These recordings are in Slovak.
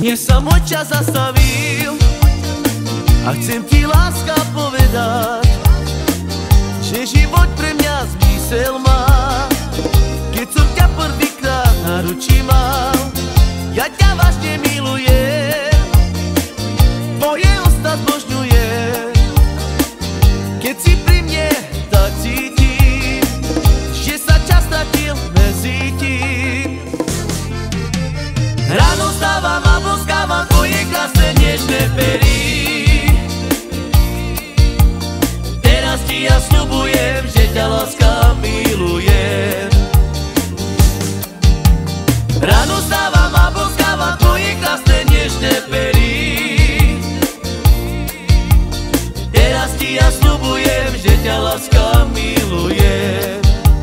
Dnes sa môj čas zastavil a chcem ti, láska, povedať, že život pre mňa zmysel má, keď som ťa prvýkrát na ruči mal. Ja ťa vážne milujem, tvoje ústa zbožňujem. Keď si pri mne, tak cítim, že sa čas stratil medzi tým. Ráno vstávam a boskávam tvoje krásne nežné pery. Teraz ti ja sľubujem, že ťa, láska, milujem. Ráno vstávam a boskávam tvoje krásne nežné pery. Teraz ti ja sľubujem, že ťa, láska, milujem.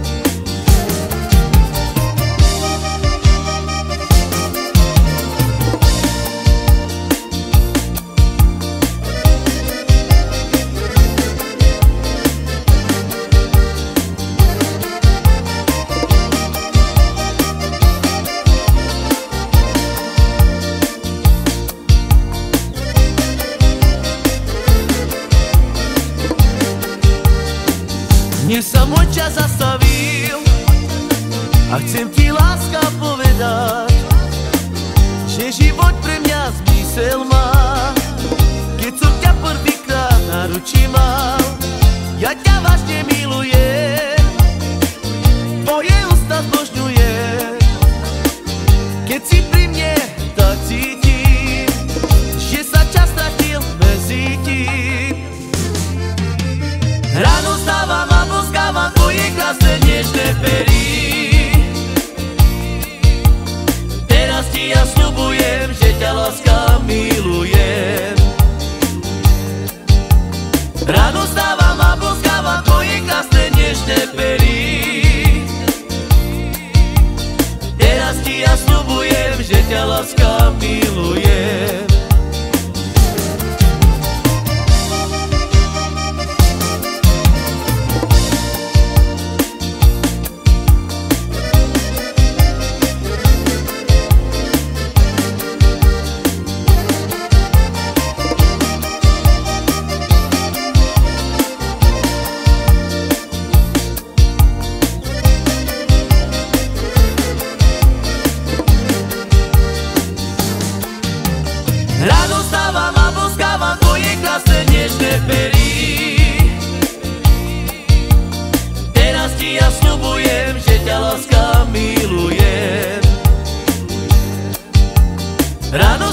Dnes sa môj čas zastavil a chcem ti, láska, povedať, že život pre mňa zmysel má, keď som ťa prvýkrát na ruči mal. Ja ťa vážne milujem, tvoje ústa zbožňujem. Keď si pri mne, tak cítim, že sa čas stratil medzi tým. Ráno vstávam a boskávam tvoje krásne nežné pery. Teraz ti ja sľubujem, že ťa, láska, milujem. Ráno vstávam a boskávam tvoje krásne nežné pery. Teraz ti ja sľubujem, že ťa, láska, milujem. Ráno vstávam a boskávam tvoje krásne nežné pery. Teraz ti ja sľubujem, že ťa, láska, milujem. Ráno